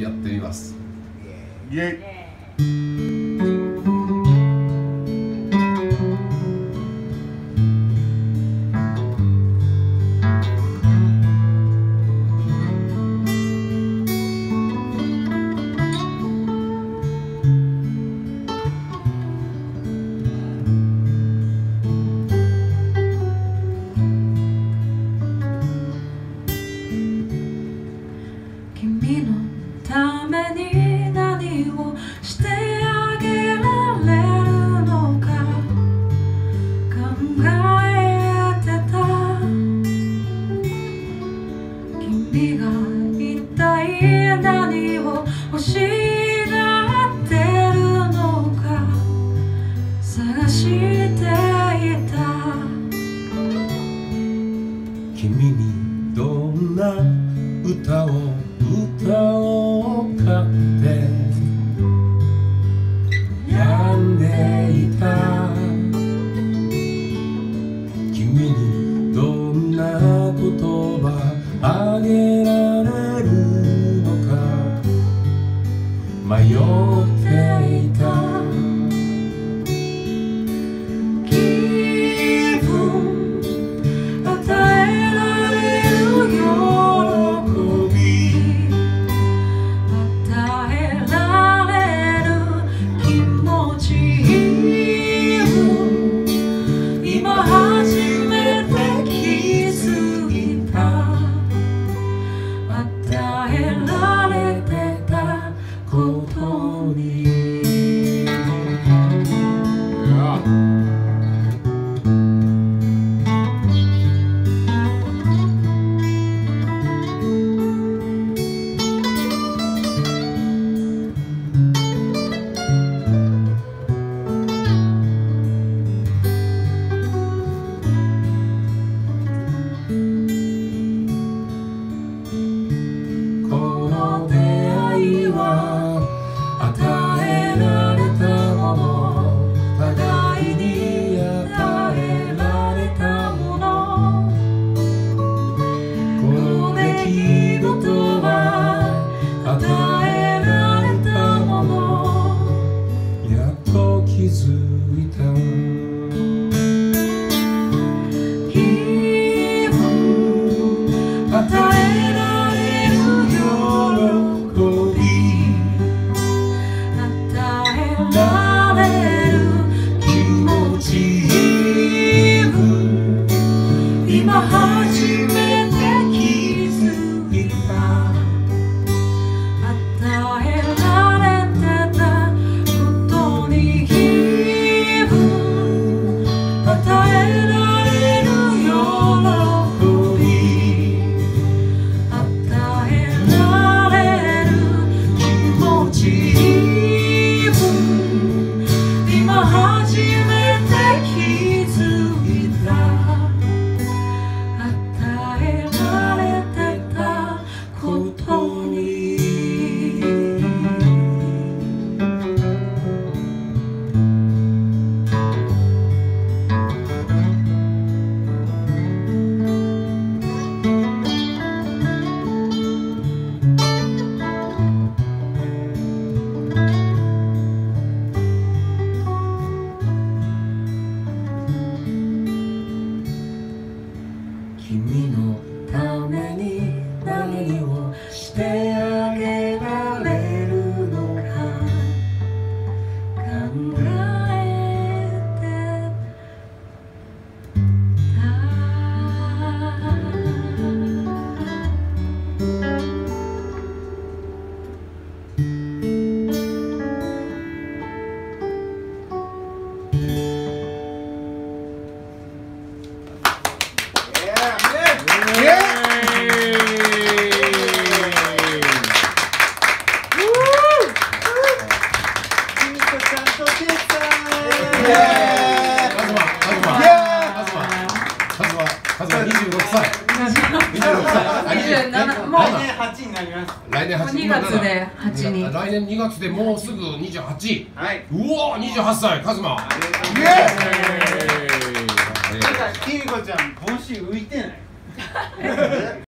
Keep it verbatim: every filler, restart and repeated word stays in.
やってみます。 イエイ。 君のために何をしてあげられるのか考えてた。君が一体何を欲しがってるのか探していた。 君にどんな歌を歌おうかって悩んでいた。君にどんな言葉あげられるのか迷っていた。 気分与えられる喜び与えられる気持ちいい分今初めて気づいた。与えられてたことに気づいた。 気分与えられる喜び与えられる気持ちいい分今初めて気づいた。与えられてたことに君のために何をしてあげられるのか考えてた。 にじゅうろくさい。にじゅうろくさい。 にじゅうなな、もう来年はちになります。 来年はちにがつではちに。 来年にがつでもうすぐにじゅうはち。 はい。 うお、にじゅうはっさい、カズマ。 イエーイ。きみこちゃん、今週浮いてない。